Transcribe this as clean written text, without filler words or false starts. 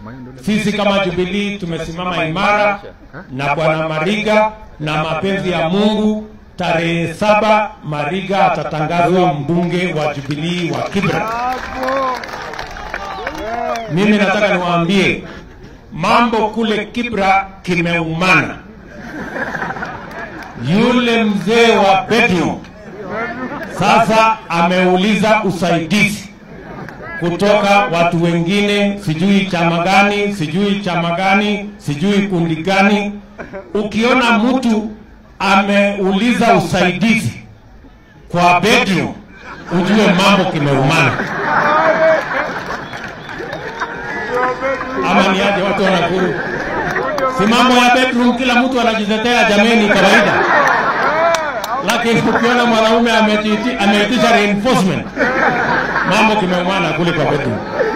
Sisi kama Jubilee tumesimama imara na Bwana Mariga na mapenzi ya Mungu. Tarehe 7 Mariga atatangazwa mbunge wa Jubilee wa Kibra. Mimi nataka niwaambie mambo kule Kibra kimeumana. Yule mzee wa Petro sasa ameuliza usaidizi kutoka watu wengine, sijui chama gani, sijui kundi gani. Ukiona mtu ameuliza usaidizi kwa Petro, ujue mambo kimeumana. Ama ni aje watu wanakuru? Si mambo ya bedroom kila mtu anajitetea jameni kawaida. Lakini ukiona mwanaume ameitisha reinforcement, mambo kimeumana kule kwa bedroom.